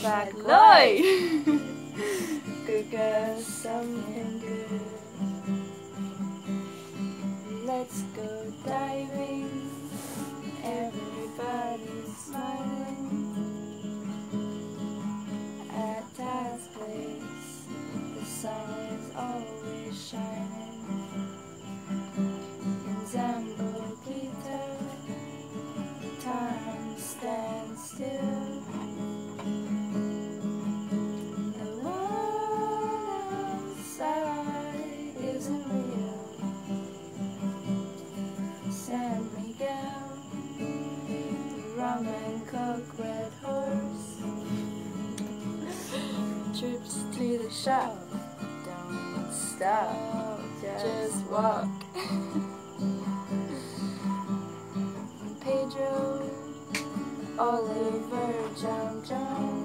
back, Lloyd. Good girl, something good. Let's go diving. Everybody's smiling at Thads' place. The sun is always shining. In Zambogita, time stands still. The world outside isn't real. San Miguel, rum and coke, red horse, trips to the shop. Don't stop, just walk. Pedro, Oliver, John,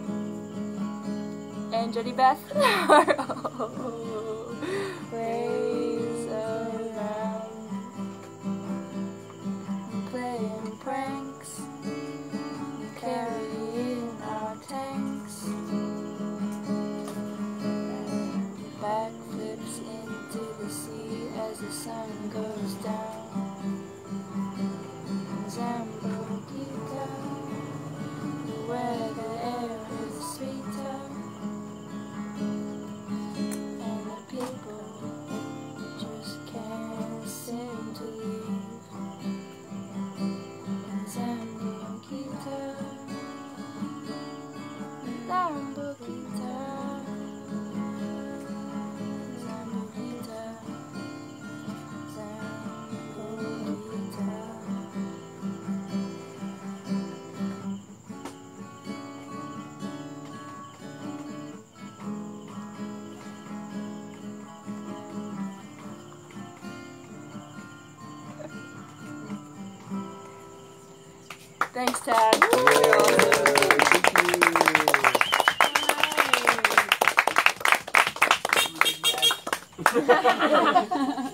and Jody Beth are always around, playing pranks, carrying our tanks, and backflips into the sea as the sun goes down. Zambogita, where the air is sweeter, and the people just can't seem to leave. Zambogita, Zambogita, Zambogita, Zambogita. Thanks, Thads. Really awesome.